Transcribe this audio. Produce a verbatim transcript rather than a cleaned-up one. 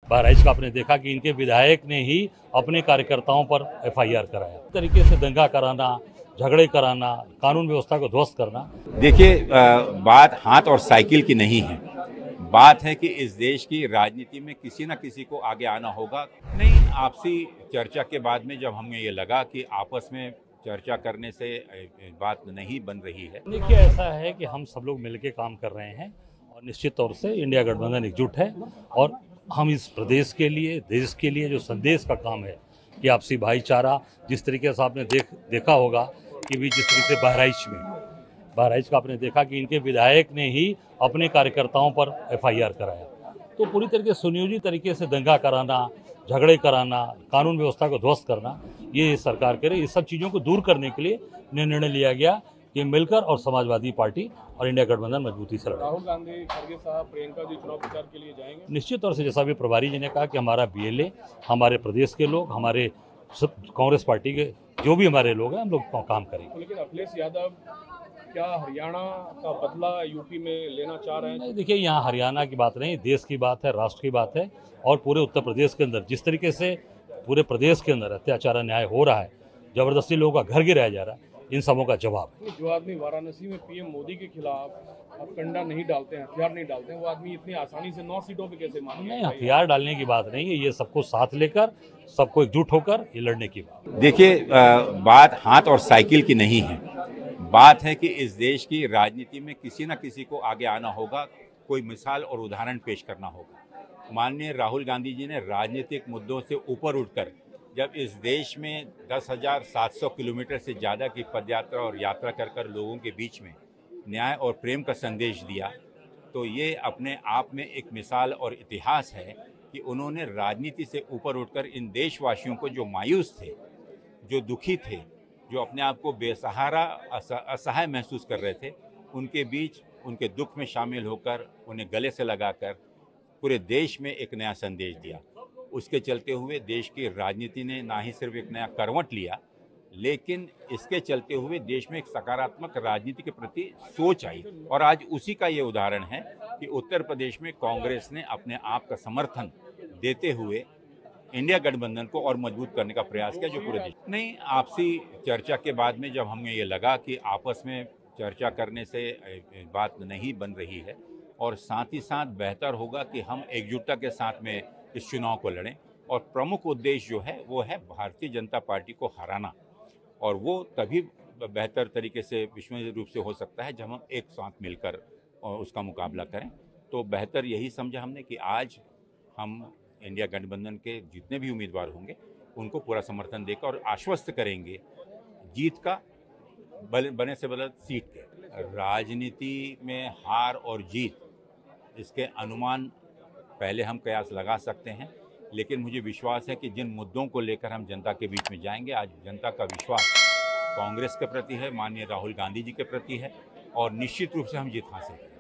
बहराइच का आपने देखा कि इनके विधायक ने ही अपने कार्यकर्ताओं पर एफ आई आर कराया। इस तरीके से दंगा कराना, झगड़े कराना, कानून व्यवस्था को ध्वस्त करना। देखिए, बात हाथ और साइकिल की नहीं है। बात है कि इस देश की राजनीति में किसी न किसी को आगे आना होगा। नहीं, आपसी चर्चा के बाद में जब हमें ये लगा कि आपस में चर्चा करने से बात नहीं बन रही है। देखिए, ऐसा है कि हम सब लोग मिलकर काम कर रहे हैं और निश्चित तौर से इंडिया गठबंधन एकजुट है और हम इस प्रदेश के लिए, देश के लिए जो संदेश का काम है कि आपसी भाईचारा, जिस तरीके से आपने देख देखा होगा कि भी जिस तरीके से बहराइच में बहराइच का आपने देखा कि इनके विधायक ने ही अपने कार्यकर्ताओं पर एफ आई आर कराया। तो पूरी तरीके से सुनियोजित तरीके से दंगा कराना, झगड़े कराना, कानून व्यवस्था को ध्वस्त करना, ये सरकार करे। इस सब चीज़ों को दूर करने के लिए निर्णय लिया गया कि मिलकर और समाजवादी पार्टी और इंडिया गठबंधन मजबूती से लड़े। राहुल गांधी, खड़गे साहब, प्रियंका जी चुनाव प्रचार के लिए जाएंगे? निश्चित तौर से, जैसा भी प्रभारी जी ने कहा कि हमारा बी एल ए, हमारे प्रदेश के लोग, हमारे कांग्रेस पार्टी के जो भी हमारे लोग हैं, हम लोग काम करेंगे। लेकिन अखिलेश यादव क्या हरियाणा का बदला यूपी में लेना चाह रहे हैं? नहीं, देखिए, यहाँ हरियाणा की बात नहीं, देश की बात है, राष्ट्र की बात है। और पूरे उत्तर प्रदेश के अंदर जिस तरीके से पूरे प्रदेश के अंदर अत्याचार अन्याय हो रहा है, जबरदस्ती लोगों का घर गिराया जा रहा है, इन सबों का जवाब है। जो आदमी वाराणसी में पी एम मोदी के खिलाफ अब कंडा नहीं डालते हैं, हथियार नहीं डालते हैं, वो आदमी इतनी आसानी से नौ सीटों पे कैसे मान? नहीं, हथियार डालने की बात नहीं है, ये सबको साथ लेकर, सबको एकजुट होकर ये लड़ने की बात। देखिए, बात हाथ और साइकिल की नहीं है। बात है कि इस देश की राजनीति में किसी न किसी को आगे आना होगा, कोई मिसाल और उदाहरण पेश करना होगा। माननीय राहुल गांधी जी ने राजनीतिक मुद्दों से ऊपर उठकर जब इस देश में दस हजार सात सौ किलोमीटर से ज़्यादा की पदयात्रा और यात्रा कर कर लोगों के बीच में न्याय और प्रेम का संदेश दिया, तो ये अपने आप में एक मिसाल और इतिहास है कि उन्होंने राजनीति से ऊपर उठकर इन देशवासियों को, जो मायूस थे, जो दुखी थे, जो अपने आप को बेसहारा, असहाय महसूस कर रहे थे, उनके बीच उनके दुख में शामिल होकर उन्हें गले से लगाकर पूरे देश में एक नया संदेश दिया। उसके चलते हुए देश की राजनीति ने ना ही सिर्फ एक नया करवट लिया, लेकिन इसके चलते हुए देश में एक सकारात्मक राजनीति के प्रति सोच आई। और आज उसी का ये उदाहरण है कि उत्तर प्रदेश में कांग्रेस ने अपने आप का समर्थन देते हुए इंडिया गठबंधन को और मजबूत करने का प्रयास किया, जो पूरे देश। नहीं, आपसी चर्चा के बाद में जब हमें ये लगा कि आपस में चर्चा करने से बात नहीं बन रही है और साथ ही साथ बेहतर होगा कि हम एकजुटता के साथ में इस चुनाव को लड़ें, और प्रमुख उद्देश्य जो है वो है भारतीय जनता पार्टी को हराना, और वो तभी बेहतर तरीके से विश्वसनीय रूप से हो सकता है जब हम एक साथ मिलकर उसका मुकाबला करें। तो बेहतर यही समझा हमने कि आज हम इंडिया गठबंधन के जितने भी उम्मीदवार होंगे उनको पूरा समर्थन देकर और आश्वस्त करेंगे जीत का, बने से बने सीट के। राजनीति में हार और जीत, इसके अनुमान पहले हम कयास लगा सकते हैं, लेकिन मुझे विश्वास है कि जिन मुद्दों को लेकर हम जनता के बीच में जाएंगे, आज जनता का विश्वास कांग्रेस के प्रति है, माननीय राहुल गांधी जी के प्रति है, और निश्चित रूप से हम जीत हासिल करेंगे।